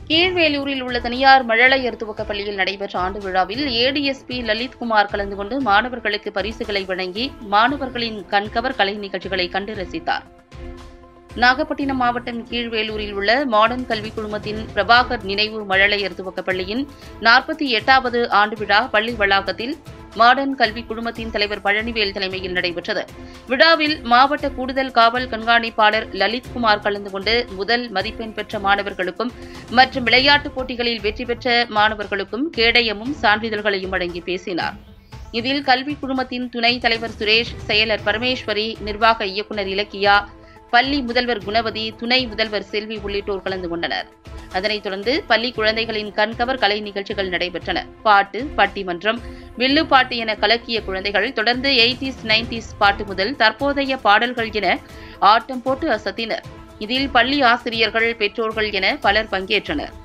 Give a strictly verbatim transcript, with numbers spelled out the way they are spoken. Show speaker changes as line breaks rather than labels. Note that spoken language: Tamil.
கீழ்வேலூரில் உள்ள தனியார் மழலையர் துவக்கப் பள்ளியில் நடைபெற்ற ஆண்டு விழாவில் ஏடிஎஸ்பி லலித்குமார் கலந்து கொண்டு மாணவர்களுக்கு பரிசுகளை வழங்கி மாணவர்களின் கண்கவர் கலை நிகழ்ச்சிகளை கண்டு ரசித்தார். நாகப்பட்டினம் மாவட்டம் கீழ்வேலூரில் உள்ள மாடர்ன் கல்விக் குழுமத்தின் பிரபாகர் நினைவு மழலையர் துவக்கப் பள்ளியின் நாற்பத்தி எட்டாவது ஆண்டு விழா பள்ளி வளாகத்தில் மாடர்ன் கல்விக் குழுமத்தின் தலைவர் பழனிவேல் தலைமையில் நடைபெற்றது. விழாவில் மாவட்ட கூடுதல் காவல் கண்காணிப்பாளர் லலித்குமார் கலந்து கொண்டு முதல் மதிப்பெண் பெற்ற மாணவர்களுக்கும் மற்றும் விளையாட்டுப் போட்டிகளில் வெற்றி பெற்ற மாணவர்களுக்கும் கேடயமும் சான்றிதழ்களையும் வழங்கி பேசினார். இதில் கல்விக் குழுமத்தின் துணைத் தலைவர் சுரேஷ், செயலர் பரமேஸ்வரி, நிர்வாக இயக்குநர் இலக்கியா, பள்ளி முதல்வர் குணவதி, துணை முதல்வர் செல்வி உள்ளிட்டோர் கலந்து கொண்டனர். அதனைத் தொடர்ந்து பள்ளி குழந்தைகளின் கண்கவர் கலை நிகழ்ச்சிகள் நடைபெற்றன. பாட்டு, பட்டிமன்றம், வில்லுப்பாட்டு என கலக்கிய குழந்தைகள் தொடர்ந்து எய்டீஸ் நைன்டீஸ் பாட்டு முதல் தற்போதைய பாடல்கள் என ஆட்டம் போட்டு அசத்தினர். இதில் பள்ளி ஆசிரியர்கள், பெற்றோர்கள் என பலர் பங்கேற்றனர்.